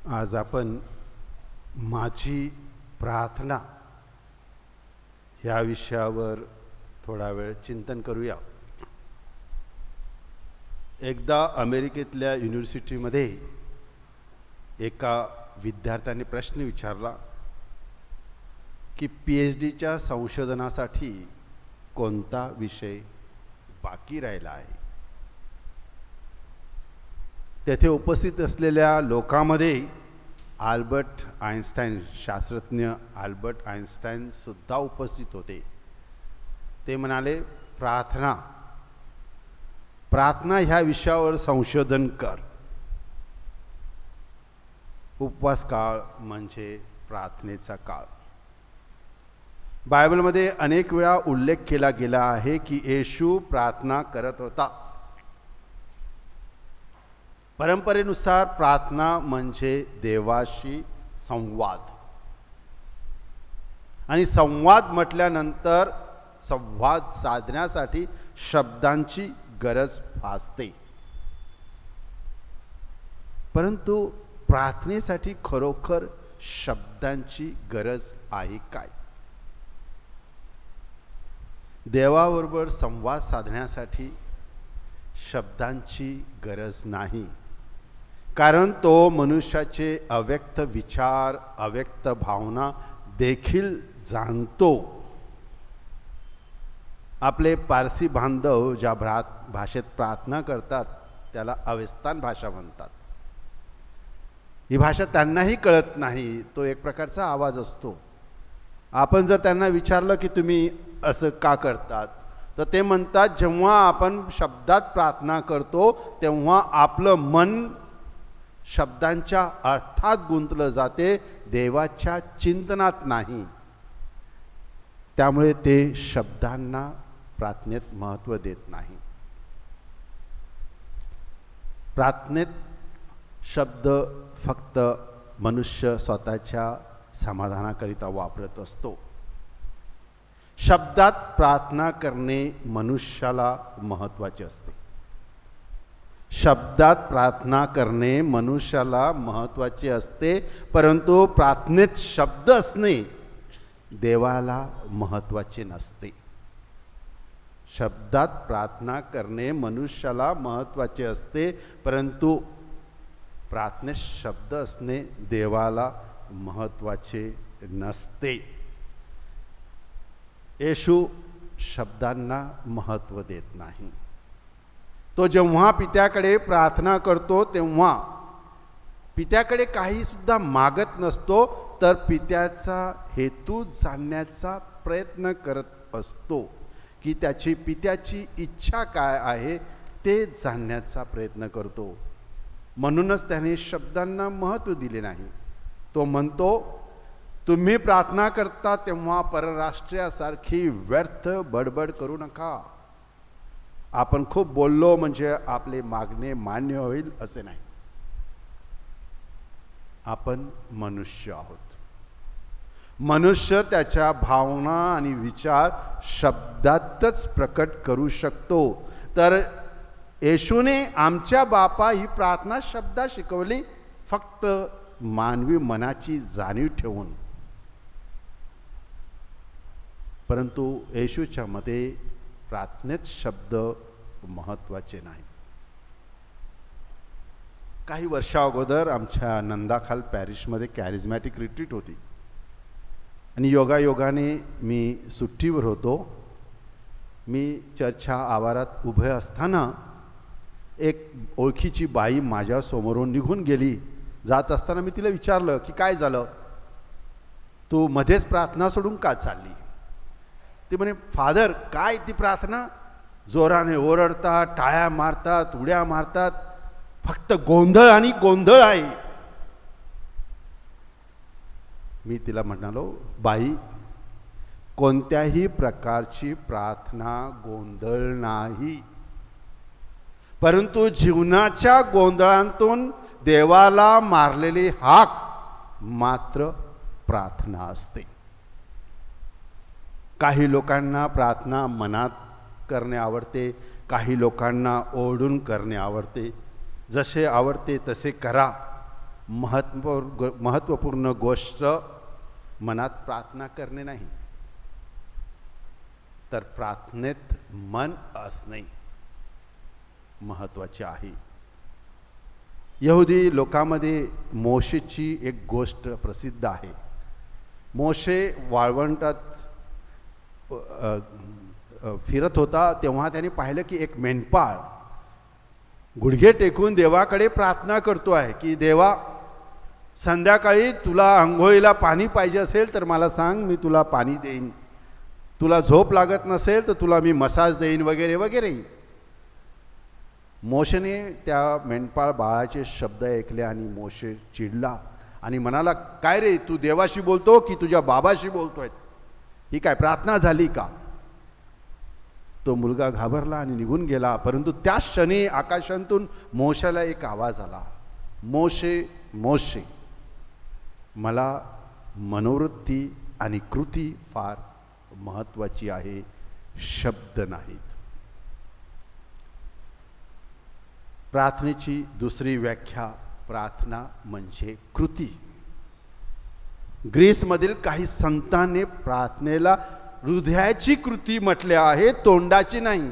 आज आपण माझी प्रार्थना ह्या विषयावर थोडा वेळ चिंतन करूया। एकदा अमेरिकेतल्या युनिव्हर्सिटीमध्ये एका विद्यार्थ्याने प्रश्न विचारला की PhDच्या संशोधनासाठी कोणता विषय बाकी राहिला आहे। तेथे उपस्थित असलेल्या लोकांमध्ये आल्बर्ट आइन्स्टाईन, शास्त्रज्ञ आल्बर्ट आइन्स्टाईन सुद्धा उपस्थित होते। ते म्हणाले, प्रार्थना प्रार्थना ह्या विषयावर संशोधन कर। उपवास काळ म्हणजे प्रार्थनेचा काळ। बायबलमध्ये अनेक वेळा उल्लेख केला गेला आहे की येशू प्रार्थना करत होता। परंपरेनुसार प्रार्थना म्हणजे देवाशी संवाद, आणि संवाद म्हटल्यानंतर संवाद साधण्यासाठी शब्दांची गरज भासते। परंतु प्रार्थनेसाठी खरोखर शब्दांची गरज आहे काय? देवाबरोबर संवाद साधण्यासाठी शब्दांची गरज नाही, कारण तो मनुष्याचे अव्यक्त विचार, अव्यक्त भावना देखील जाणतो। आपले पारसी बांधव ज्या भाषेत प्रार्थना करतात त्याला अवेस्तान भाषा म्हणतात। ही भाषा त्यांनाही कळत नाही, तो एक प्रकारचा आवाज असतो। आपण जर त्यांना विचारलं की तुम्ही असं का करतात, तर ते म्हणतात, जेव्हा आपण शब्दात प्रार्थना करतो तेव्हा आपलं मन शब्दांच्या अर्थात गुंतलं जाते, देवाच्या चिंतनात नाही। त्यामुळे ते शब्दांना प्रार्थनेत महत्त्व देत नाही। प्रार्थनेत शब्द फक्त मनुष्य स्वतःच्या समाधानाकरिता वापरत असतो। शब्दात प्रार्थना करणे मनुष्याला महत्त्वाचे असते। शब्दात प्रार्थना करणे मनुष्याला महत्त्वाचे असते, परंतु प्रार्थनेत शब्द असणे देवाला महत्त्वाचे नसते। शब्दात प्रार्थना करणे मनुष्याला महत्त्वाचे असते, परंतु प्रार्थनेत शब्द असणे देवाला महत्त्वाचे नसते। येशू शब्दांना महत्त्व देत नाही। तो जेव्हा पित्याकडे प्रार्थना करतो तेव्हा पित्याकडे काही सुद्धा मागत नसतो, तर पित्याचा हेतू जाणण्याचा प्रयत्न करत असतो की त्याची पित्याची इच्छा काय आहे ते जाणण्याचा प्रयत्न करतो। म्हणूनच त्याने शब्दांना महत्त्व दिले नाही। तो म्हणतो, तुम्ही प्रार्थना करता तेव्हा परराष्ट्रीयासारखी व्यर्थ बडबड करू नका। आपण खूप बोललो म्हणजे आपले मागणे मान्य होईल असे नाही। आपण मनुष्य आहोत। मनुष्य त्याच्या भावना आणि विचार शब्दातच प्रकट करू शकतो। तर येशूने आमच्या बापा ही प्रार्थना शब्दात शिकवली, फक्त मानवी मनाची जाणीव ठेवून। परंतु येशूच्या मते प्रार्थनेत शब्द महत्त्वाचे नाही। काही वर्षा अगोदर आमच्या नंदाखाल पॅरिशमध्ये कॅरिझमॅटिक रिट्रीट होती, आणि योगायोगाने मी सुट्टीवर होतो। मी चर्चच्या आवारात उभे असताना एक ओळखीची बाई माझ्या समोरून निघून गेली। जात असताना मी तिला विचारलं की काय झालं, तू मध्येच प्रार्थना सोडून का चालली? ती म्हणे, फादर काय ती प्रार्थना, जोराने ओरडतात, टाळ्या मारतात, उड्या मारतात, फक्त गोंधळ आणि गोंधळ आहे। मी तिला म्हणालो, बाई कोणत्याही प्रकारची प्रार्थना गोंधळ नाही, परंतु जीवनाच्या गोंधळातून देवाला मारलेली हाक मात्र प्रार्थना असते। काही लोकांना प्रार्थना मनात करणे आवडते, काही लोकांना ओरडून करणे आवडते। जसे आवडते तसे करा, महत्त्वपूर्ण गोष्ट मनात प्रार्थना करणे नाही, तर प्रार्थनेत मन असणे महत्त्वाचे आहे. यहुदी लोकांमध्ये मोशेची एक गोष्ट प्रसिद्ध आहे. मोशे वाळवंटात फिरत होता तेव्हा त्याने पाहिलं की एक मेंढपाळ गुडघे टेकून देवाकडे प्रार्थना करतो आहे की देवा, संध्याकाळी तुला अंघोळीला पाणी पाहिजे असेल तर मला सांग, मी तुला पाणी देईन. तुला झोप लागत नसेल तर तुला मी मसाज देईन, वगैरे वगैरे. मोशेने त्या मेंढपाळ बाळाचे शब्द ऐकले आणि मोशे चिडला आणि म्हणाला, काय रे, तू देवाशी बोलतो की तुझ्या बाबाशी बोलतोय? ही काय प्रार्थना झाली का? तो मुलगा घाबरला आणि निघून गेला. परंतु त्याच क्षणी आकाशातून मोशेला एक आवाज आला, मोशे मोशे, मला मनोवृत्ती आणि कृती फार महत्त्वाची आहे, शब्द नाहीत. प्रार्थनेची दुसरी व्याख्या, प्रार्थना म्हणजे कृती. ग्रीसमधील काही संतांनी प्रार्थनेला हृदयाची कृती म्हटले आहे, तोंडाची नाही.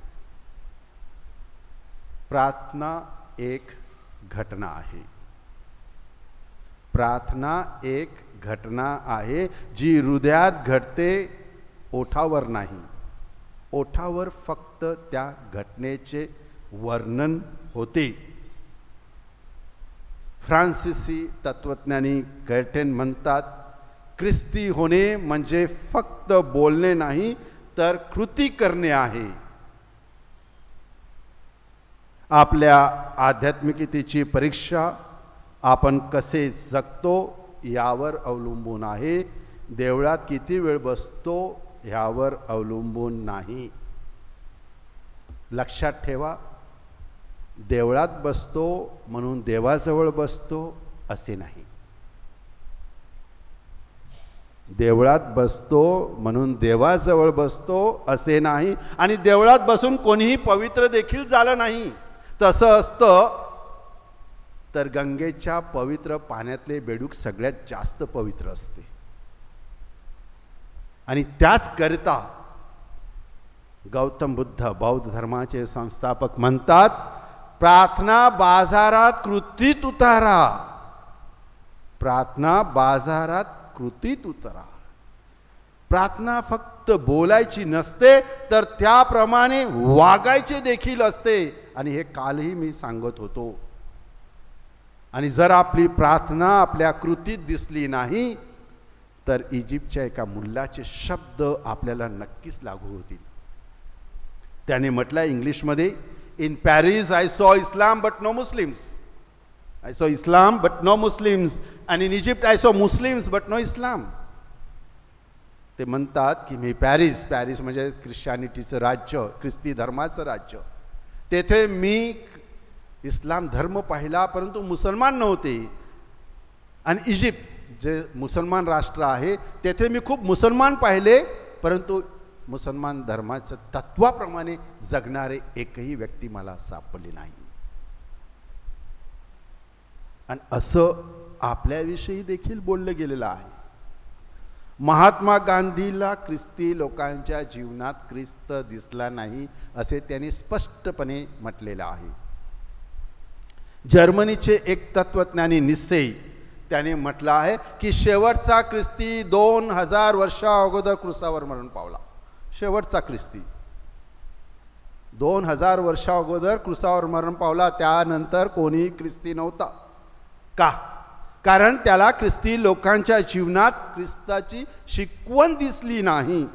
प्रार्थना एक घटना आहे. प्रार्थना एक घटना आहे जी हृदयात घडते, ओठावर नाही. ओठावर फक्त त्या घटनेचे वर्णन होते. फ्रान्सिसी तत्वज्ञानी कर्टेन म्हणतात, ख्रिस्ती होणे म्हणजे फक्त बोलणे नाही तर कृती करणे आहे. आपल्या आध्यात्मिकतेची परीक्षा आपण कसे जगतो यावर अवलंबून आहे, देवळात किती वेळ बसतो यावर अवलंबून नाही. लक्षात ठेवा, देवळात बसतो म्हणून देवाजवळ बसतो असे नाही. देवळात बसतो म्हणून देवाजवळ बसतो असे नाही. आणि देवळात बसून कोणीही पवित्र देखील झालं नाही. तसं असतं तर गंगेच्या पवित्र पाण्यातले बेडूक सगळ्यात जास्त पवित्र असते. आणि त्याच करिता गौतम बुद्ध, बौद्ध धर्माचे संस्थापक, म्हणतात, प्रार्थना बाजारात कृतीत उतारा. प्रार्थना बाजारात कृतीत उतारा. प्रार्थना फक्त बोलायची नसते तर त्याप्रमाणे वागायचे देखील असते. आणि हे कालही मी सांगत होतो. आणि जर आपली प्रार्थना आपल्या कृतीत दिसली नाही तर इजिप्तच्या एका मुल्लाचे शब्द आपल्याला नक्कीच लागू होतील. त्याने म्हटलं इंग्लिशमध्ये, In Paris, I saw Islam but no Muslims. I saw Islam but no Muslims. And in Egypt, I saw Muslims but no Islam. ते म्हणतात की मी पॅरिस म्हणजे ख्रिश्चनिटीचं राज्य, ख्रिस्ती धर्माचं राज्य, तेथे मी इस्लाम धर्म पाहिला परंतु मुसलमान नव्हते. आणि इजिप्त जे मुसलमान राष्ट्र आहे तेथे मी खूप मुसलमान पाहिले परंतु मुसलमान धर्माच्या तत्वाप्रमाणे जगणारे एकही व्यक्ती मला सापडली नाही. आणि असं आपल्याविषयी देखील बोललं गेलेलं आहे. महात्मा गांधीला ख्रिस्ती लोकांच्या जीवनात ख्रिस्त दिसला नाही असे त्यांनी स्पष्टपणे म्हटलेलं आहे. जर्मनीचे एक तत्वज्ञानी निस्से त्याने म्हटलं आहे की शेवटचा ख्रिस्ती 2000 वर्षा अगोदर क्रूसावर मरण पावला. शेवटचा ख्रिस्ती 2000 वर्षा अगोदर क्रूसावर मरण पावला. त्यानंतर कोणी ख्रिस्ती नव्हता. का? कारण त्याला ख्रिस्ती लोकांच्या जीवनात ख्रिस्ताची शिकवण दिसली नाही.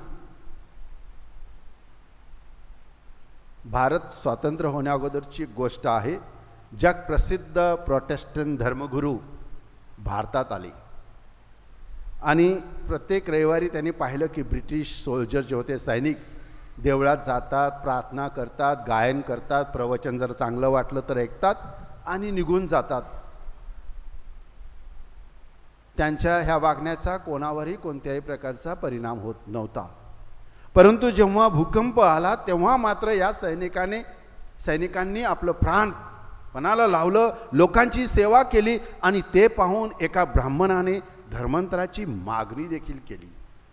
भारत स्वातंत्र्य होण्याअगोदरची गोष्ट आहे. जगप्रसिद्ध प्रोटेस्टंट धर्मगुरू भारतात आले आणि प्रत्येक रविवारी त्यांनी पाहिलं की ब्रिटिश सोल्जर जे होते, सैनिक, देवळात जातात, प्रार्थना करतात, गायन करतात, प्रवचन जर चांगलं वाटलं तर ऐकतात आणि निघून जातात. त्यांच्या ह्या वागण्याचा कोणावरही कोणत्याही प्रकारचा परिणाम होत नव्हता. परंतु जेव्हा भूकंप आला तेव्हा मात्र या सैनिकांनी आपलं प्राण पणाला लावलं, लोकांची सेवा केली आणि ते पाहून एका ब्राह्मणाने धर्मांतराची मागणी देखील केली.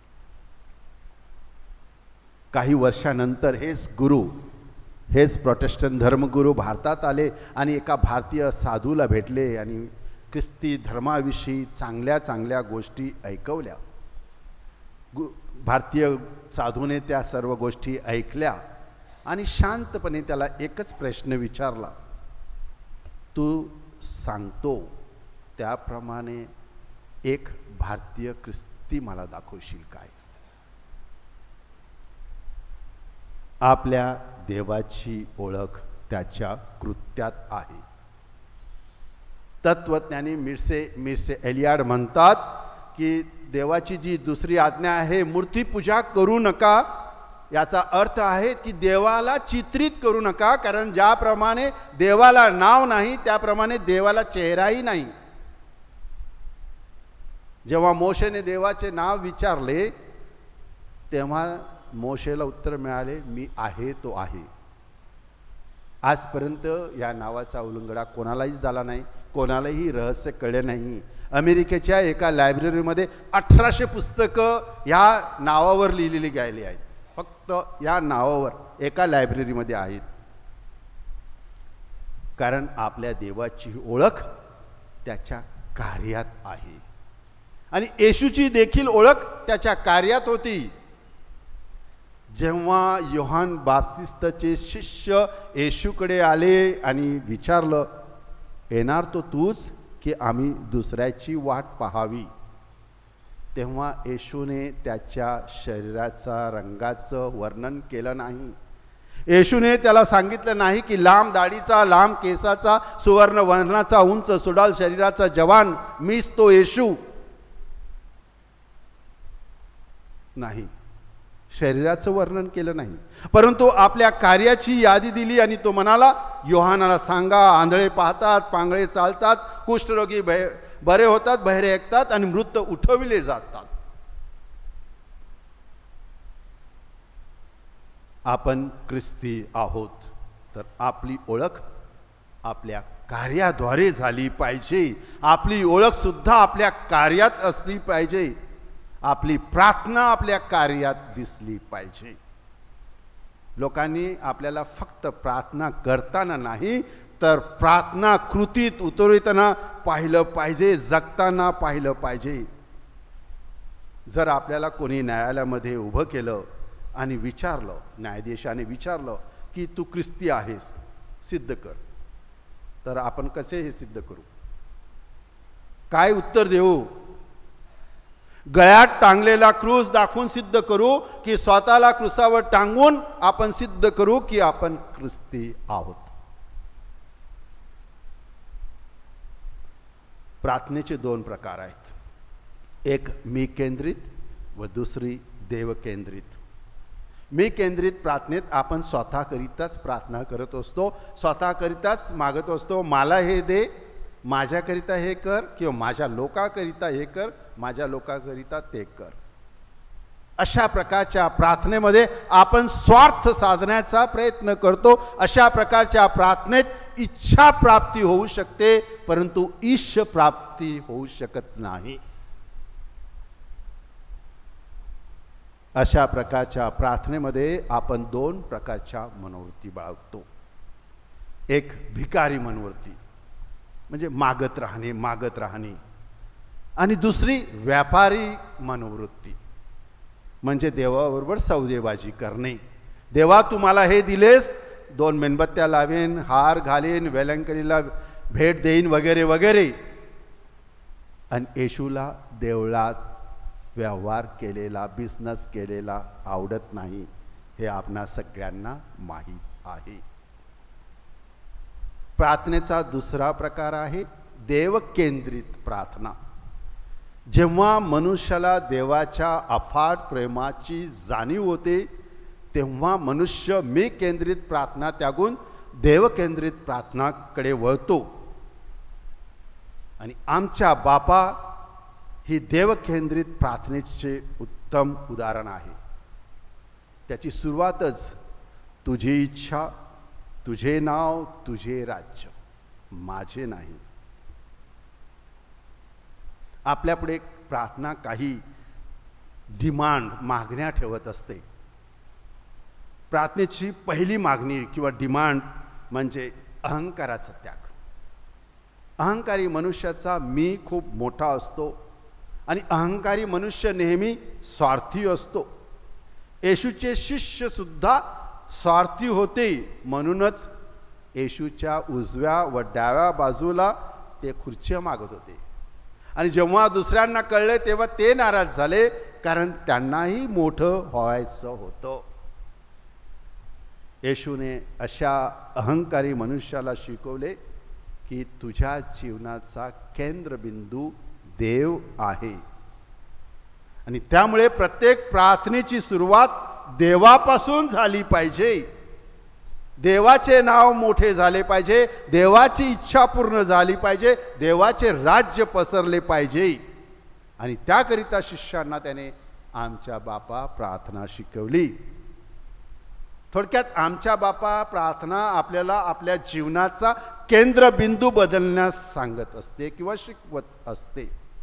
काही वर्षानंतर हेच प्रोटेस्टंट धर्मगुरू भारतात आले आणि एका भारतीय साधूला भेटले आणि ख्रिस्ती धर्माविषयी चांगल्या चांगल्या गोष्टी ऐकवल्या. भारतीय साधूने त्या सर्व गोष्टी ऐकल्या आणि शांतपणे त्याला एकच प्रश्न विचारला, तू सांगतो त्याप्रमाणे एक भारतीय ख्रिस्ती मला दाखवशील काय? आपल्या देवाची ओळख त्याच्या कृत्यात आहे. तत्वज्ञानी मिर्से एलियाड म्हणतात की देवाची जी दुसरी आज्ञा आहे, मूर्तीपूजा करू नका, याचा अर्थ आहे की देवाला चित्रित करू नका, कारण ज्याप्रमाणे देवाला नाव नाही त्याप्रमाणे देवाला चेहराही नाही. जेव्हा मोशेने देवाचे नाव विचारले तेव्हा मोशेला उत्तर मिळाले, मी आहे तो आहे. आजपर्यंत या नावाचा उल्लंघडा कोणालाही झाला नाही, कोणालाही रहस्य कळले नाही. अमेरिकेच्या एका लायब्ररीमध्ये 1800 पुस्तकं ह्या नावावर लिहिलेली गेली आहेत. फक्त या नावावर एका लायब्ररीमध्ये आहेत. कारण आपल्या देवाची ओळख त्याच्या कार्यात आहे आणि येशूची देखील ओळख त्याच्या कार्यात होती. जेव्हा योहान बाप्तिस्ताचे शिष्य येशूकडे आले आणि विचारलं, येणार तो तूच की आम्ही दुसऱ्याची वाट पाहावी, तेव्हा येशूने त्याच्या शरीराचा रंगाचं वर्णन केलं नाही. येशूने त्याला सांगितलं नाही की लांब दाढीचा, लांब केसाचा, सुवर्ण वर्णाचा, उंच सुडाल शरीराचा जवान मीच तो येशू. नाही, शरीराचं वर्णन केलं नाही, परंतु आपल्या कार्याची यादी दिली आणि तो म्हणाला, योहानाला सांगा, आंधळे पाहतात, पांगळे चालतात, कुष्ठरोगी बरे होतात, बहिरे ऐकतात आणि मृत उठविले जातात. आपण ख्रिस्ती आहोत तर आपली ओळख आपल्या कार्याद्वारे झाली पाहिजे. आपली ओळख सुद्धा आपल्या कार्यात असली पाहिजे. आपली प्रार्थना आपल्या कार्यात दिसली पाहिजे. लोकांनी आपल्याला फक्त प्रार्थना करताना नाही तर प्रार्थना कृतीत उतरवताना पाहिलं पाहिजे, जगताना पाहिलं पाहिजे. जर आपल्याला कोणी न्यायालयामध्ये उभं केलं आणि विचारलं, न्यायाधीशाने विचारलं की तू ख्रिस्ती आहेस, सिद्ध कर, तर आपण कसे हे सिद्ध करू? काय उत्तर देऊ? गळ्यात टांगलेला क्रूस दाखवून सिद्ध करू की स्वतःला क्रूसावर टांगून आपण सिद्ध करू की आपण ख्रिस्ती आहोत? प्रार्थनेचे दोन प्रकार आहेत. एक मी केंद्रित व दुसरी देव केंद्रित. मी केंद्रित प्रार्थनेत आपण स्वतःकरिताच प्रार्थना करत असतो, स्वतःकरिताच मागत असतो, मला हे दे, माझ्याकरिता हे कर, किंवा माझ्या लोकाकरिता हे कर, माझ्या लोकाकरिता ते कर. अशा प्रकारच्या प्रार्थनेमध्ये आपण स्वार्थ साधण्याचा प्रयत्न करतो. अशा प्रकारच्या प्रार्थनेत इच्छा प्राप्ती होऊ शकते, परंतु ईश प्राप्ती होऊ शकत नाही. अशा प्रकारच्या प्रार्थनेमध्ये आपण दोन प्रकारच्या मनोवृत्ती बाळगतो. एक भिकारी मनोवृत्ती म्हणजे मागत राहणे, आणि दुसरी व्यापारी मनोवृत्ती म्हणजे देवाबरोबर सौदेबाजी करणे. देवा तुम्हाला हे दिलेस, 2 मेणबत्त्या लावेन, हार घालेन, वेलंकनीला भेट देईन वगैरे वगैरे. आणि येशूला देवळात व्यवहार केलेला, बिझनेस केलेला आवडत नाही, हे आपणा सगळ्यांना माहीत आहे. प्रार्थनेचा दुसरा प्रकार आहे देव केंद्रित प्रार्थना. जेव्हा मनुष्याला देवाच्या अफाट प्रेमाची जाणीव होते तेव्हा मनुष्य मी केंद्रित प्रार्थना त्यागून देव केंद्रित प्रार्थनाकडे वळतो. आणि आमच्या बापा ही देव केंद्रित प्रार्थनेचे उत्तम उदाहरण आहे. त्याची सुरुवातच तुझी इच्छा, तुझे नाव, तुझे राज्य. माझे नाही. आपल्यापुढे प्रार्थना काही डिमांड, मागण्या ठेवत असते. प्रार्थनेची पहिली मागणी किंवा डिमांड म्हणजे अहंकाराचा त्याग. अहंकारी मनुष्याचा मी खूप मोठा असतो आणि अहंकारी मनुष्य नेहमी स्वार्थी असतो. येशूचे शिष्य सुद्धा स्वार्थी होते, म्हणूनच येशूच्या उजव्या व डाव्या बाजूला ते खुर्च्या मागत होते. आणि जेव्हा दुसऱ्यांना कळले तेव्हा ते नाराज झाले, कारण त्यांनाही मोठं व्हायचं होतं. येशूने अशा अहंकारी मनुष्याला शिकवले की तुझ्या जीवनाचा केंद्रबिंदू देव आहे. आणि त्यामुळे प्रत्येक प्रार्थनेची सुरुवात देवापासून झाली पाहिजे. देवाचे नाव मोठे झाले पाहिजे, देवाची इच्छा पूर्ण झाली पाहिजे, देवाचे राज्य पसरले पाहिजे. आणि त्याकरिता शिष्यांना त्याने आमच्या बापा प्रार्थना शिकवली. थोडक्यात आमच्या बापा प्रार्थना आपल्याला आपल्या जीवनाचा केंद्रबिंदू बदलण्यास सांगत असते किंवा शिकवत असते.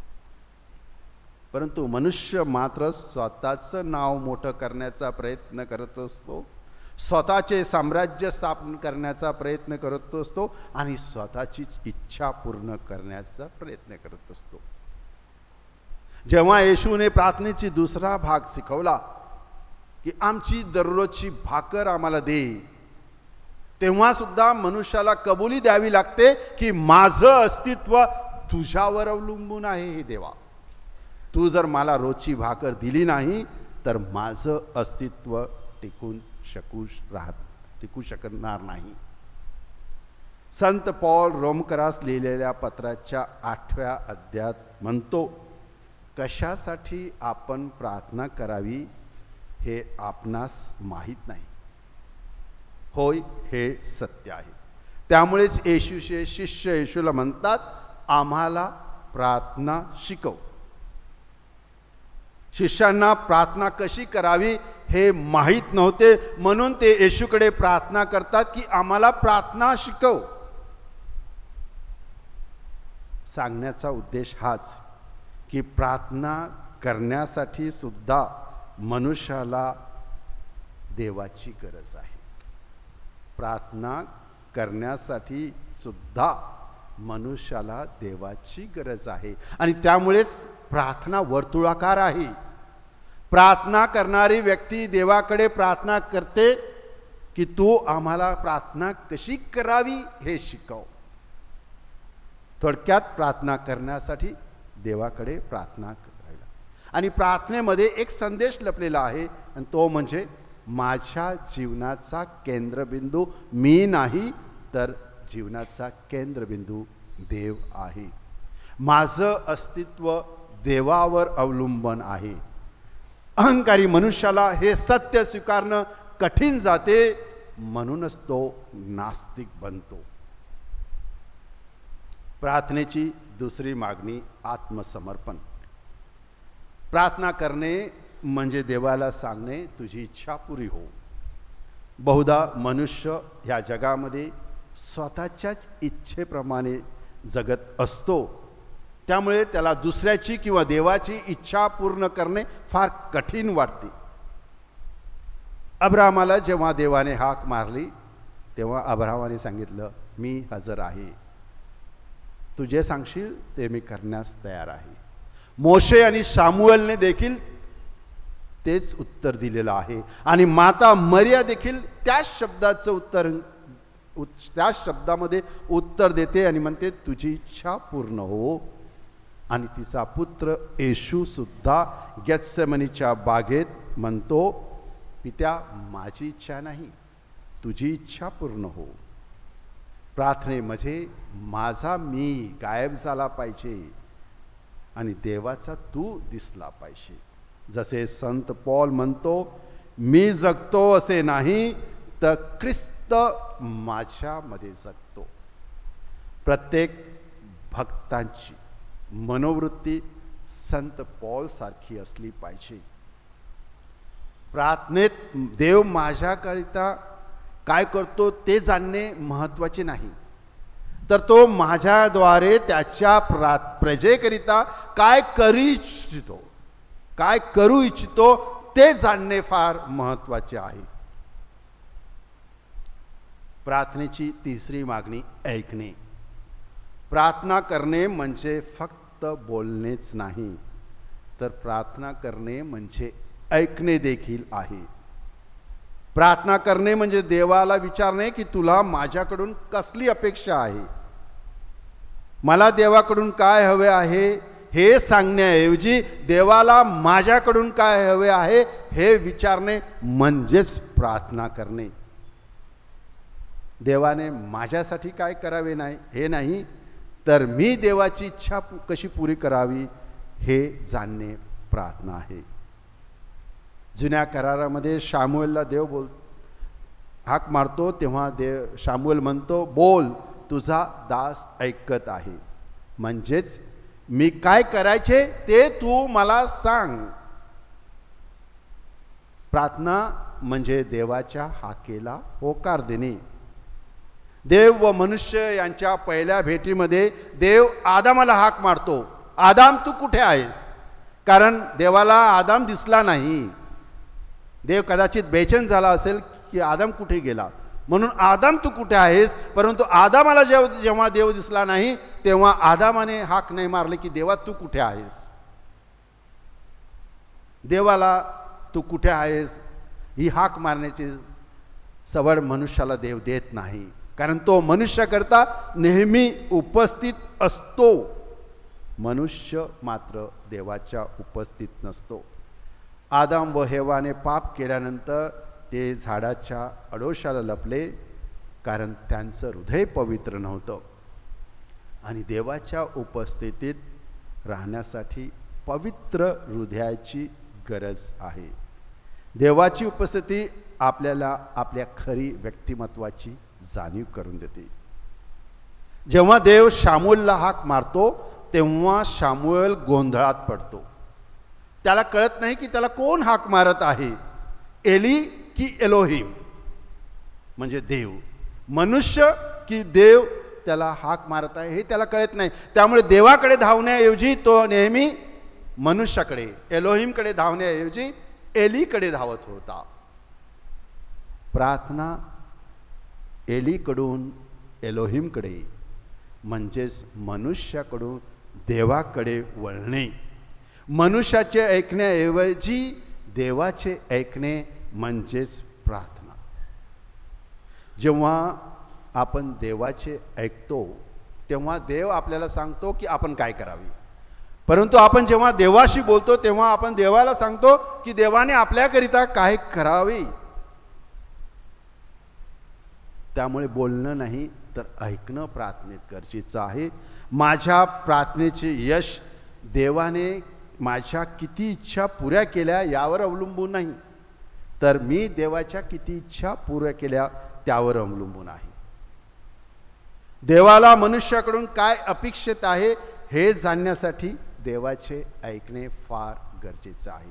परंतु मनुष्य मात्र स्वतःचं नाव मोठं करण्याचा प्रयत्न करत असतो, स्वतःचे साम्राज्य स्थापन करण्याचा प्रयत्न करत असतो आणि स्वतःचीच इच्छा पूर्ण करण्याचा प्रयत्न करत असतो. जेव्हा येशूने प्रार्थनेची दुसरा भाग शिकवला की आमची दररोजची भाकर आम्हाला दे, तेव्हा सुद्धा मनुष्याला कबुली द्यावी लागते की माझं अस्तित्व तुझ्यावर अवलंबून आहे. हे देवा, तू जर मला रोजची भाकर दिली नाही तर माझं अस्तित्व टिकू शकणार नाही. संत पॉल रोमकरास लिहिलेल्या पत्राच्या 8व्या अध्यायात म्हणतो, कशासाठी आपण प्रार्थना करावी हे आपणास माहीत नाही. होय, हे सत्य आहे. त्यामुळेच येशूचे शिष्य येशूला म्हणतात, आम्हाला प्रार्थना शिकव. शिष्यांना प्रार्थना कशी करावी हे माहीत नव्हते, म्हणून ते येशूकडे प्रार्थना करतात की आम्हाला प्रार्थना शिकव. सांगण्याचा उद्देश हाच की प्रार्थना करण्यासाठी सुद्धा मनुष्याला देवाची गरज आहे. प्रार्थना करण्यासाठी सुद्धा मनुष्याला देवाची गरज आहे. आणि त्यामुळेच प्रार्थना वर्तुळाकार आहे. प्रार्थना करणारी व्यक्ती देवाकडे प्रार्थना करते की तू आम्हाला प्रार्थना कशी करावी हे शिकव. थोडक्यात प्रार्थना करण्यासाठी देवाकडे प्रार्थना करावी. आणि प्रार्थनेमध्ये एक संदेश लपलेला आहे, आणि तो म्हणजे माझ्या जीवनाचा केंद्रबिंदू मी नाही, तर जीवनाचा केंद्रबिंदू देव आहे. माझं अस्तित्व देवावर अवलंबून आहे. अहंकारी मनुष्याला हे सत्य स्वीकारणं कठीण जाते, म्हणूनच तो नास्तिक बनतो. प्रार्थनेची दुसरी मागणी आत्मसमर्पण. प्रार्थना करणे म्हणजे देवाला सांगणे तुझी इच्छा पुरी हो. बहुधा मनुष्य ह्या जगामध्ये स्वतःच्याच इच्छेप्रमाणे जगत असतो, त्यामुळे त्याला दुसऱ्याची किंवा देवाची इच्छा पूर्ण करणे फार कठीण वाटते. अब्राहमाला जेव्हा देवाने हाक मारली तेव्हा अब्राहमाने सांगितलं, मी हजर आहे, तू जे सांगशील ते मी करण्यास तयार आहे. मोशे आणि शामुएलने देखील तेच उत्तर दिलेलं आहे. आणि माता मरिया देखील त्याच शब्दामध्ये उत्तर देते आणि म्हणते तुझी इच्छा पूर्ण हो. आणि तिचा पुत्र येशू सुद्धा गेत्सेमनीच्या बागेत म्हणतो, पित्या माझी इच्छा नाही, तुझी इच्छा पूर्ण हो. प्रार्थनेमध्ये माझा मी गायब झाला पाहिजे आणि देवाचा तू दिसला पाहिजे. जसे संत पॉल म्हणतो, मी जगतो असे नाही तर ख्रिस्त माझ्यामध्ये जगतो. प्रत्येक भक्तांची मनोवृत्ती संत पॉल सारखी असली पाहिजे. प्रार्थनेत देव माझ्याकरिता काय करतो ते जाणणे महत्त्वाचे नाही. तर तो माझ्याद्वारे त्याच्या प्रजेकरिता काय करू इच्छितो ते जाणणे फार महत्त्वाचे आहे. प्रार्थनेची तिसरी मागणी ऐकणे. प्रार्थना करणे म्हणजे फक्त बोलणेच नाही, तर प्रार्थना करणे म्हणजे ऐकणे देखील आहे. प्रार्थना करणे म्हणजे देवाला विचारणे की तुला माझ्याकडून कसली अपेक्षा आहे, मला देवाकडून काय हवे आहे हे सांगण्याऐवजी देवाला माझ्याकडून काय हवे आहे हे विचारणे म्हणजेच प्रार्थना करणे. देवाने माझ्यासाठी काय करावे नाही हे नाही, तर मी देवाची इच्छा कशी पुरी करावी हे जाणणे प्रार्थना आहे. जुन्या करारामध्ये शामुएलला देव हाक मारतो तेव्हा शामुएल म्हणतो, बोल, तुझा दास ऐकत आहे. म्हणजेच मी काय करायचे ते तू मला सांग. प्रार्थना म्हणजे देवाच्या हाकेला होकार देणे. देव व मनुष्य यांच्या पहिल्या भेटीमध्ये देव आदामाला हाक मारतो, आदाम तू कुठे आहेस? कारण देवाला आदाम दिसला नाही. देव कदाचित बेचैन झाला असेल की आदाम कुठे गेला, म्हणून आदाम तू कुठे आहेस. परंतु आदामाला जेव्हा देव दिसला नाही तेव्हा आदामाने हाक नाही मारले की देवा तू कुठे आहेस. देवाला तू कुठे आहेस ही हाक मारण्याची सवड मनुष्याला देव देत नाही, कारण तो मनुष्याकरता नेहमी उपस्थित असतो. मनुष्य मात्र देवाच्या उपस्थित नसतो. आदाम व हेवाने पाप केल्यानंतर ते झाडाच्या अडोशाला लपले, कारण त्यांचं हृदय पवित्र नव्हतं आणि देवाच्या उपस्थितीत राहण्यासाठी पवित्र हृदयाची गरज आहे. देवाची उपस्थिती आपल्याला आपल्या खरी व्यक्तिमत्वाची जाणीव करून देते. जेव्हा देव शामुएलला हाक मारतो तेव्हा शामुएल गोंधळात पडतो. त्याला कळत नाही की त्याला कोण हाक मारत आहे, एली की एलोहिम म्हणजे देव, मनुष्य की देव त्याला हाक मारत आहे हे त्याला कळत नाही. त्यामुळे देवाकडे धावण्याऐवजी तो नेहमी मनुष्याकडे, एलोहिमकडे धावण्याऐवजी एलीकडे धावत होता. प्रार्थना एलीकडून एलोहिमकडे म्हणजेच मनुष्याकडून देवाकडे वळणे. मनुष्याचे ऐकण्याऐवजी देवाचे ऐकणे म्हणजेच प्रार्थना. जेव्हा आपण देवाचे ऐकतो तेव्हा देव आपल्याला सांगतो की आपण काय करावे, परंतु आपण जेव्हा देवाशी बोलतो तेव्हा आपण देवाला सांगतो की देवाने आपल्याकरिता काय करावे. त्यामुळे बोलणं नाही तर ऐकणं प्रार्थनेत गरजेचं आहे. माझ्या प्रार्थनेचे यश देवाने माझ्या किती इच्छा पुऱ्या केल्या यावर अवलंबून नाही, तर मी देवाच्या किती इच्छा पुऱ्या केल्या त्यावर अवलंबून आहे. देवाला मनुष्याकडून काय अपेक्षित आहे हे जाणण्यासाठी देवाचे ऐकणे फार गरजेचं आहे.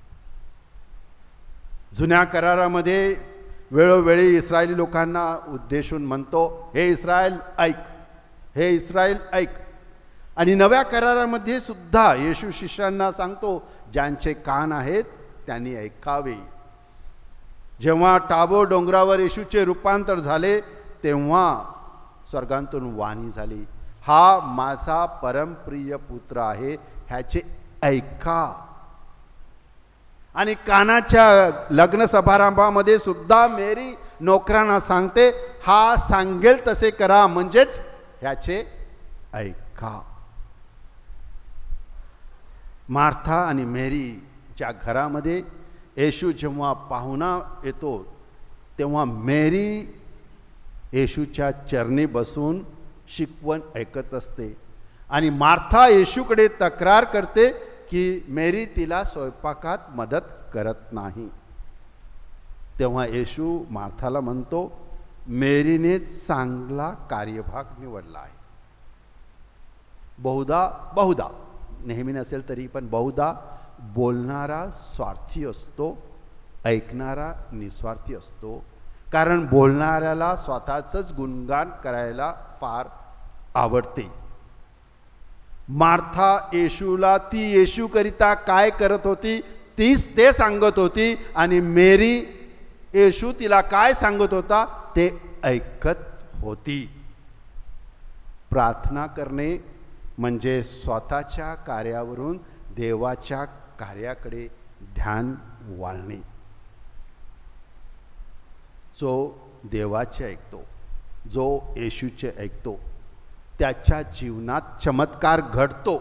जुन्या करारामध्ये वेळोवेळी इस्रायली लोकांना उद्देशून म्हणतो, हे इस्रायल ऐक, हे इस्रायल ऐक. आणि नव्या करारामध्ये सुद्धा येशू शिष्यांना सांगतो, ज्यांचे कान आहेत त्यांनी ऐकावे. जेव्हा टाबोर डोंगरावर येशूचे रूपांतर झाले तेव्हा स्वर्गातून वाणी झाली, हा माझा परमप्रिय पुत्र आहे, ह्याचे ऐका. आणि कानाच्या लग्न समारंभामध्ये सुद्धा मेरी नोकरांना सांगते, हा सांगेल तसे करा, म्हणजेच ह्याचे ऐका. मार्था आणि मेरीच्या घरामध्ये येशू जेव्हा पाहुणा येतो तेव्हा मेरी येशूच्या चरणी बसून शिकवण ऐकत असते आणि मार्था येशूकडे तक्रार करते की मेरी तिला स्वयंपाकात मदत करत नाही. तेव्हा येशू मार्थाला म्हणतो, मेरीने चांगला कार्यभाग निवडला आहे. बहुधा नेहमी नसेल तरी पण बहुधा बोलणारा स्वार्थी असतो, ऐकणारा निस्वार्थी असतो. कारण बोलणाऱ्याला स्वतःचंच गुणगान करायला फार आवडते. मार्था येशूला ती येशूकरिता काय करत होती तीच ते सांगत होती, आणि मेरी येशू तिला काय सांगत होता ते ऐकत होती. प्रार्थना करणे म्हणजे स्वतःच्या कार्यावरून देवाच्या कार्याकडे ध्यान वाळणे. जो देवाचे ऐकतो, जो येशूचे ऐकतो, त्याच्या जीवनात चमत्कार घडतो.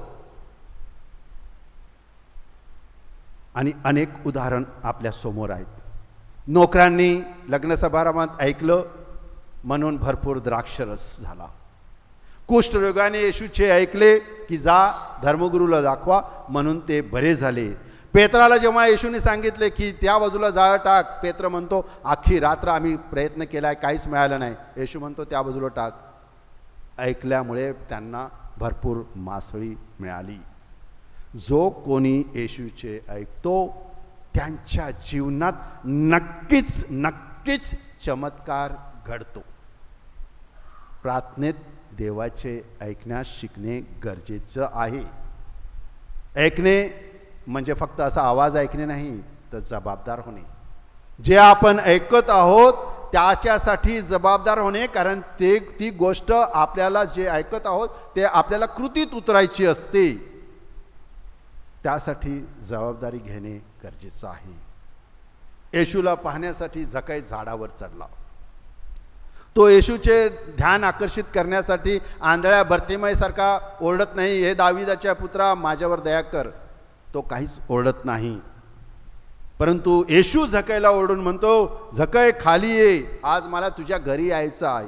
आणि अनेक उदाहरण आपल्या समोर आहेत. नोकरांनी लग्न समारंभात ऐकलं म्हणून भरपूर द्राक्षरस झाला. कुष्ठरोगाने येशूचे ऐकले की जा धर्मगुरूला दाखवा म्हणून ते बरे झाले. पेत्राला जेव्हा येशूने सांगितले की त्या बाजूला जाळं टाक, पेत्र म्हणतो अख्खी रात्र आम्ही प्रयत्न केलाय काहीच मिळालं नाही. येशू म्हणतो त्या बाजूला टाक. ऐकल्यामुळे त्यांना भरपूर मासळी मिळाली. जो कोणी येशूचे ऐकतो त्यांच्या जीवनात नक्कीच नक्कीच चमत्कार घडतो. प्रार्थनेत देवाचे ऐकण्यास शिकणे गरजेचं आहे. ऐकणे म्हणजे फक्त असा आवाज ऐकणे नाही, तर जबाबदार होणे. जे आपण ऐकत आहोत त्याच्यासाठी जबाबदार होणे, कारण ती गोष्ट आपल्याला जे ऐकत आहोत ते आपल्याला कृतीत उतरायची असते. त्यासाठी जबाबदारी घेणे गरजेचं आहे. येशूला पाहण्यासाठी झकाई झाडावर चढला. तो येशूचे ध्यान आकर्षित करण्यासाठी आंधळ्या भर्तिमयसारखा ओरडत नाही, हे दाविदाच्या पुत्रा माझ्यावर दया कर. तो काहीच ओरडत नाही. परंतु येशू झकाईला ओरडून म्हणतो, झकाई खाली ये, आज मला तुझ्या घरी यायचं आहे.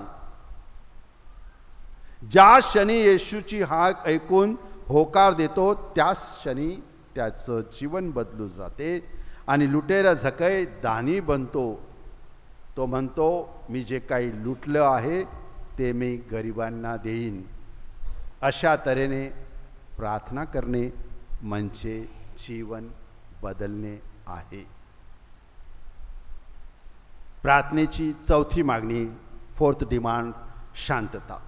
ज्या क्षणी येशूची हाक ऐकून होकार देतो त्याच क्षणी त्याचं जीवन बदलू जाते आणि लुटेरा झकाई दानी बनतो. तो म्हणतो मी जे काही लुटलं आहे ते मी गरिबांना देईन. अशा तऱ्हेने प्रार्थना करणे म्हणजे जीवन बदलणे आहे. प्रार्थनेची चौथी मागणी, फोर्थ डिमांड, शांतता.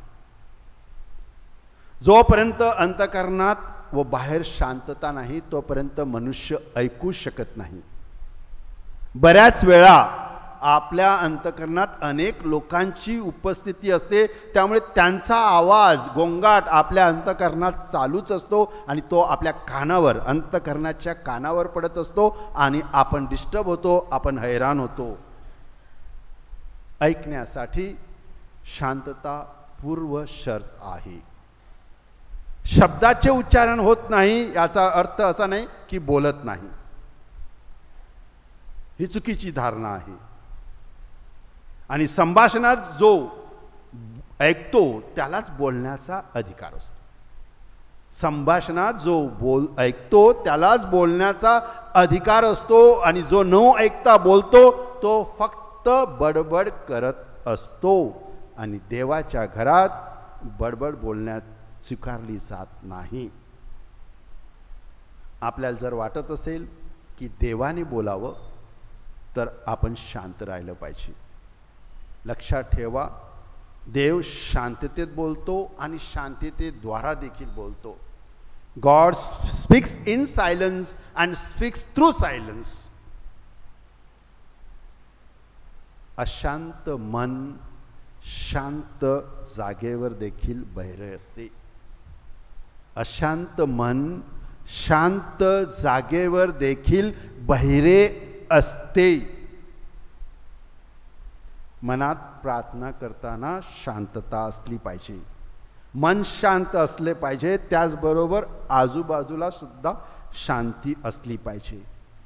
जोपर्यंत अंतःकरणात व बाहेर शांतता नाही तोपर्यंत मनुष्य ऐकू शकत नाही. बऱ्याच वेळा आपल्या अंतःकरणात अनेक लोकांची उपस्थिती असते, त्यामुळे त्यांचा आवाज गोंगाट आपल्या अंतःकरणात चालूच असतो आणि तो आपल्या कानावर, अंतःकरणाच्या कानावर पडत असतो आणि आपण डिस्टर्ब होतो, आपण हैराण होतो. ऐकण्यासाठी शांतता पूर्व शर्त आहे. शब्दाचे उच्चारण होत नाही याचा अर्थ असा नाही की बोलत नाही. ही चुकीची धारणा आहे. आणि संभाषणात जो ऐकतो त्यालाच बोलण्याचा अधिकार असतो. संभाषणात जो ऐकतो त्यालाच बोलण्याचा अधिकार असतो आणि जो न ऐकता बोलतो तो फक्त बडबड करत असतो. आणि देवाच्या घरात बडबड बोलण्यात स्वीकारली जात नाही. आपल्याला जर वाटत असेल की देवाने बोलावं तर आपण शांत राहिलं पाहिजे. लक्षात ठेवा, देव शांततेत बोलतो आणि शांततेद्वारा देखील बोलतो. God speaks in silence and speaks through silence. अशांत मन शांत जागेवर देखील बहिरे असते. अशांत मन शांत जागेवर देखील बहिरे असते. मनात प्रार्थना करताना शांतता असली पाहिजे. मन शांत असले पाहिजे, त्याचबरोबर आजूबाजूला सुद्धा शांती असली पाहिजे.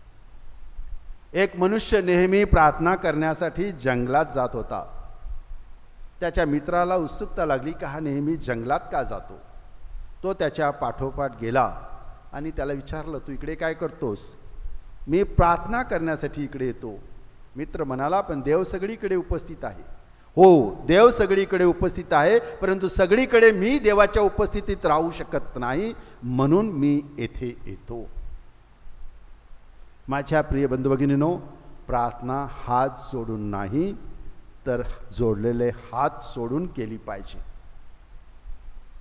एक मनुष्य नेहमी प्रार्थना करण्यासाठी जंगलात जात होता. त्याच्या मित्राला उत्सुकता लागली की हा नेहमी जंगलात का जातो. तो त्याच्या पाठोपाठ गेला आणि त्याला विचारलं, तू इकडे काय करतोस. मी प्रार्थना करण्यासाठी इकडे येतो. मित्र म्हणाला, पण देव सगळीकडे उपस्थित आहे. हो, देव सगळीकडे उपस्थित आहे, परंतु सगळीकडे मी देवाच्या उपस्थितीत राहू शकत नाही, म्हणून मी येथे येतो. माझ्या प्रिय बंधू भगिनींनो, प्रार्थना हात जोडून नाही तर जोडलेले हात सोडून केली पाहिजे.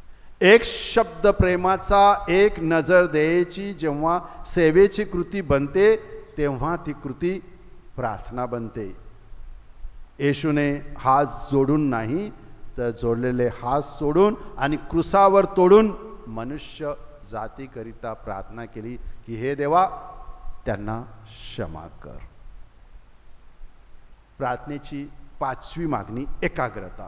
एक शब्द प्रेमाचा, एक नजर द्यायची जेव्हा सेवेची कृती बनते तेव्हा ती कृती प्रार्थना बनते. येशूने हात जोडून नाही तर जोडलेले हात सोडून आणि क्रुसावर तोडून मनुष्य जातीकरिता प्रार्थना केली की हे देवा त्यांना क्षमा कर. प्रार्थनेची पाचवी मागणी एकाग्रता.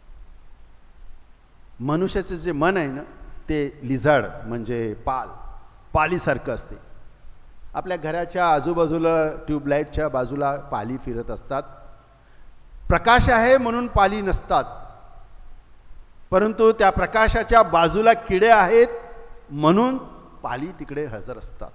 मनुष्याचे जे मन आहे ना ते लिझार्ड म्हणजे पालीसारखं असते. आपल्या घराच्या आजूबाजूला ट्यूबलाईटच्या बाजूला पाली फिरत असतात. प्रकाश आहे म्हणून पाली नसतात, परंतु त्या प्रकाशाच्या बाजूला किडे आहेत म्हणून पाली तिकडे हजर असतात.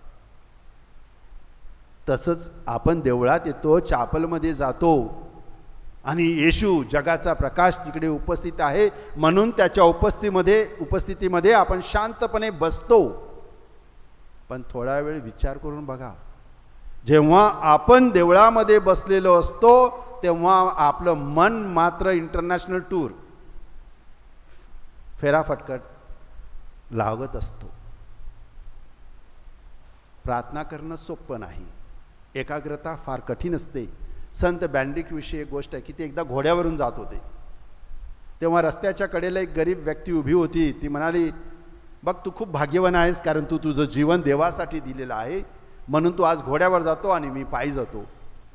तसंच आपण देवळात येतो, चॅपलमध्ये जातो आणि येशू जगाचा प्रकाश तिकडे उपस्थित आहे म्हणून त्याच्या उपस्थितीमध्ये आपण शांतपणे बसतो. पण थोडा वेळ विचार करून बघा, जेव्हा आपण देवळामध्ये बसलेलो असतो तेव्हा आपलं मन मात्र इंटरनॅशनल टूर फेराफटकट लागत असतो. प्रार्थना करणं सोपं नाही, एकाग्रता फार कठीण असते. संत बँडिक विषयी एक गोष्ट आहे की ते एकदा घोड्यावरून जात होते. तेव्हा रस्त्याच्या कडेला एक गरीब व्यक्ती उभी होती. ती म्हणाली, बघ तू खूप भाग्यवान आहेस कारण तू तुझं जीवन देवासाठी दिलेलं आहे म्हणून तू आज घोड्यावर जातो आणि मी पायी जातो.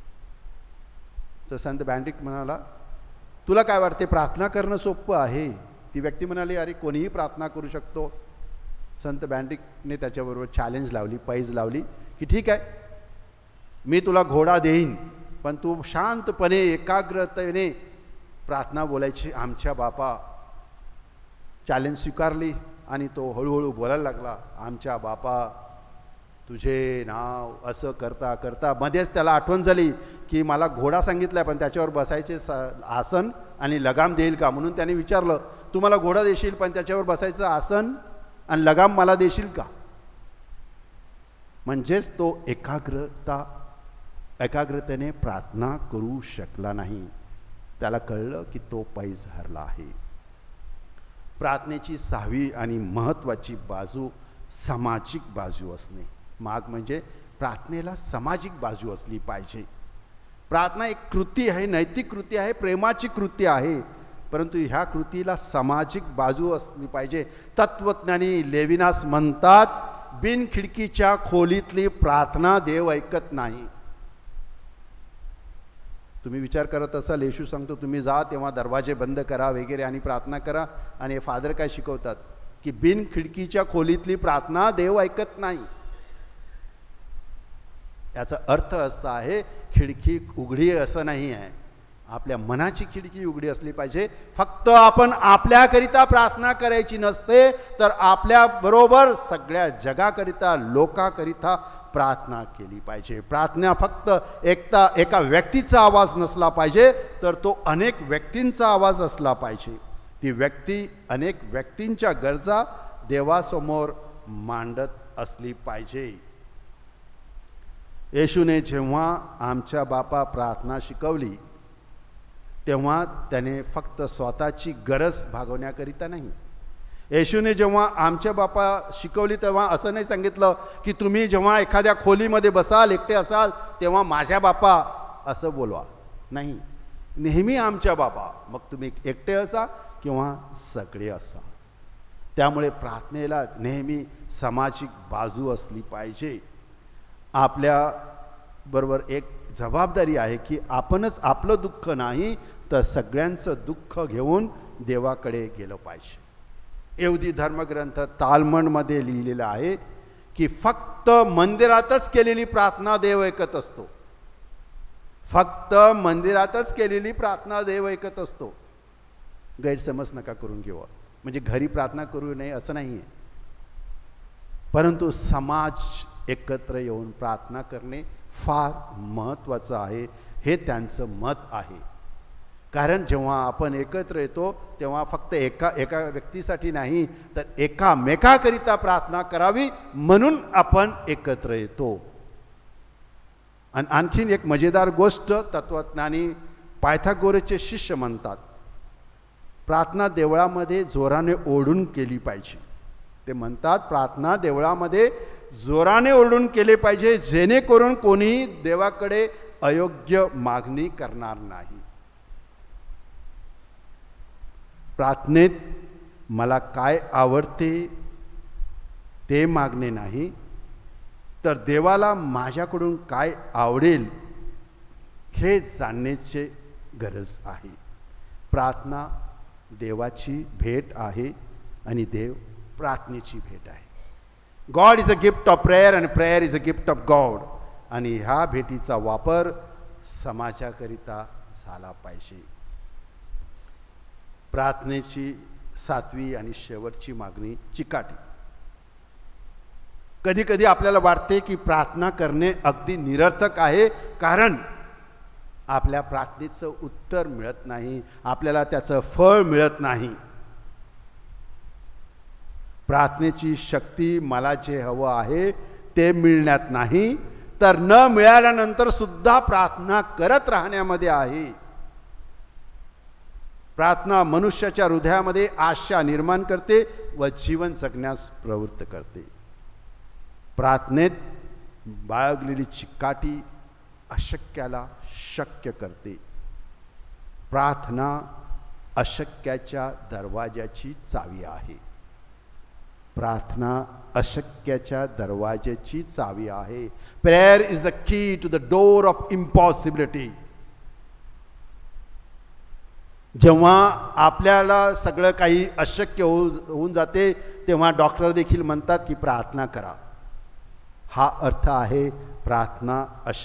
तर संत बँडिक म्हणाला, तुला काय वाटते प्रार्थना करणं सोपं आहे? ती व्यक्ती म्हणाली, अरे कोणीही प्रार्थना करू शकतो. संत बँडिकने त्याच्याबरोबर चॅलेंज लावली, पैज लावली की ठीक आहे मी तुला घोडा देईन पण तू शांतपणे एकाग्रतेने प्रार्थना बोलायची. आमच्या बापा चॅलेंज स्वीकारली आणि तो हळूहळू बोलायला लागला, आमच्या बापा तुझे नाव. असं करता करता मध्येच त्याला आठवण झाली की मला घोडा सांगितला पण त्याच्यावर बसायचे आसन आणि लगाम देईल का? म्हणून त्याने विचारलं, तू मला घोडा देशील पण त्याच्यावर बसायचं आसन आणि लगाम मला देशील का? म्हणजेच तो एकाग्रतेने प्रार्थना करू शकला नाही. त्याला कळलं की तो पैज हरला आहे. प्रार्थनेची सहावी आणि महत्त्वाची बाजू सामाजिक बाजू असणे. माग म्हणजे प्रार्थनेला सामाजिक बाजू असली पाहिजे. प्रार्थना एक कृती आहे, नैतिक कृती आहे, प्रेमाची कृती आहे, परंतु ह्या कृतीला सामाजिक बाजू असली पाहिजे. तत्वज्ञानी लेविनास म्हणतात, बिन खिडकीच्या खोलीतली प्रार्थना देव ऐकत नाही. तुम्ही विचार करत असाल, येशू सांगतो तुम्ही जा तेव्हा दरवाजे बंद करा वगैरे आणि प्रार्थना करा, आणि फादर काय शिकवतात की बिन खिडकीच्या खोलीतली प्रार्थना देव ऐकत नाही. याचा अर्थ असा आहे खिडकी उघडी असं नाही आहे, आपल्या मनाची खिडकी उघडी असली पाहिजे. फक्त आपण आपल्याकरिता प्रार्थना करायची नसते तर आपल्या बरोबर सगळ्या जगाकरिता लोकाकरिता प्रार्थना केली पाहिजे. प्रार्थना फक्त एका व्यक्तीचा आवाज नसला पाहिजे तर तो अनेक व्यक्तींचा आवाज असला पाहिजे. ती व्यक्ती अनेक व्यक्तींच्या गरजा देवासमोर मांडत असली पाहिजे. येशूने जेव्हा आमच्या बापा प्रार्थना शिकवली तेव्हा त्याने फक्त स्वतःची गरज भागवण्याकरिता नाही. येशूने जेव्हा आमच्या बापा शिकवली तेव्हा असं नाही सांगितलं की तुम्ही जेव्हा एखाद्या खोलीमध्ये बसाल, एकटे असाल तेव्हा माझ्या बापा असं बोलवा. नाही, नेहमी आमच्या बापा, मग तुम्ही एकटे असा किंवा सगळे असा. त्यामुळे प्रार्थनेला नेहमी सामाजिक बाजू असली पाहिजे. आपल्या बरोबर एक जबाबदारी आहे की आपणच आपलं दुःख नाही तर सगळ्यांचं दुःख घेऊन देवाकडे गेलं पाहिजे. यहुदी धर्मग्रंथ तालमंडमध्ये लिहिलेलं आहे की फक्त मंदिरातच केलेली प्रार्थना देव ऐकत असतो. फक्त मंदिरातच केलेली प्रार्थना देव ऐकत असतो. गैरसमज नका करून घेऊ, म्हणजे घरी प्रार्थना करू नये असं नाही आहे, परंतु समाज एकत्र येऊन प्रार्थना करणे फार महत्त्वाचं आहे, हे त्यांचं मत आहे. कारण जेव्हा आपण एकत्र येतो तेव्हा फक्त एका व्यक्तीसाठी नाही तर एकामेकाकरिता प्रार्थना करावी म्हणून आपण एकत्र येतो. आणि आणखीन एक मजेदार गोष्ट तत्वज्ञानी पायथागोरसचे शिष्य म्हणतात प्रार्थना देवळामध्ये जोराने ओरडून केली पाहिजे. ते म्हणतात प्रार्थना देवळामध्ये जोराने ओरडून केले पाहिजे, जेणेकरून कोणीही देवाकडे अयोग्य मागणी करणार नाही. प्रार्थनेत मला काय आवडते ते मागणे नाही, तर देवाला माझ्याकडून काय आवडेल हे जाणण्याची गरज आहे. प्रार्थना देवाची भेट आहे आणि देव प्रार्थनेची भेट आहे. God is a gift of prayer and prayer is a gift of God. आणि ह्या भेटीचा वापर समाजाकरिता झाला पाहिजे. प्रार्थनेची 7वी आणि शेवटची मागणी चिकाटी. कधी कधी आपल्याला वाटते की प्रार्थना करणे अगदी निरर्थक आहे, कारण आपल्या प्रार्थनेचं उत्तर मिळत नाही, आपल्याला त्याचं फळ मिळत नाही. प्रार्थनेची शक्ती मला जे हवं आहे ते मिळण्यात नाही, तर न मिळाल्यानंतर सुद्धा प्रार्थना करत राहण्यामध्ये आहे. प्रार्थना मनुष्याच्या हृदयामध्ये आशा निर्माण करते व जीवन जगण्यास प्रवृत्त करते. प्रार्थनेत बाळगलेली चिकाटी अशक्याला शक्य करते. प्रार्थना अशक्याच्या दरवाजाची चावी आहे. प्रार्थना अशक्याच्या दरवाजाची चावी आहे. Prayer is the key to the door of impossibility. जेव्हा आपल्याला सगळं काही अशक्य होऊन जाते, तेव्हा डॉक्टर देखील म्हणतात की प्रार्थना करा. हा अर्थ आहे प्रार्थना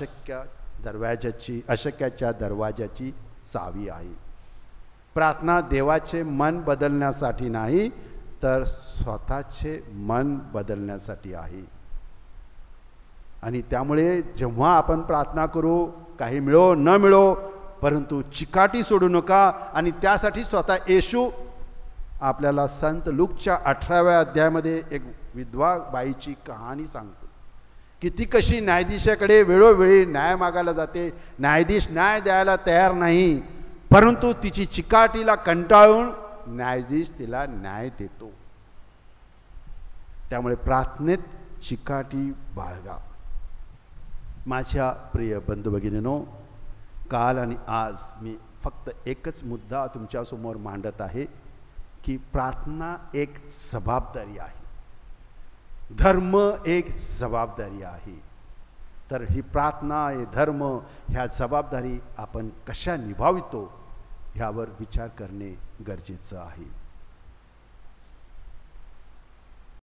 अशक्याच्या दरवाजाची चावी आहे. प्रार्थना देवाचे मन बदलण्यासाठी नाही, तर स्वतःचे मन बदलण्यासाठी आहे. आणि त्यामुळे जेव्हा आपण प्रार्थना करू, काही मिळो न मिळो, परंतु चिकाटी सोडू नका. आणि त्यासाठी स्वतः येशू आपल्याला संत लूकच्या 18व्या अध्यायामध्ये एक विधवा बाईची कहाणी सांगतो की ती कशी न्यायाधीशाकडे वेळोवेळी न्याय मागायला जाते. न्यायाधीश न्याय द्यायला तयार नाही, परंतु तिची चिकाटीला कंटाळून न्यायाधीश तिला न्याय देतो. त्यामुळे प्रार्थनेत चिकाटी बाळगा. माझ्या प्रिय बंधू भगिनींनो, काल आणि आज मी फक्त एकच मुद्दा तुमच्यासमोर मांडत आहे की प्रार्थना एक जबाबदारी आहे, धर्म एक जबाबदारी आहे. तर ही प्रार्थना, हे धर्म, ह्या जबाबदारी आपण कशा निभावितो ह्यावर विचार करणे गरजेचं आहे.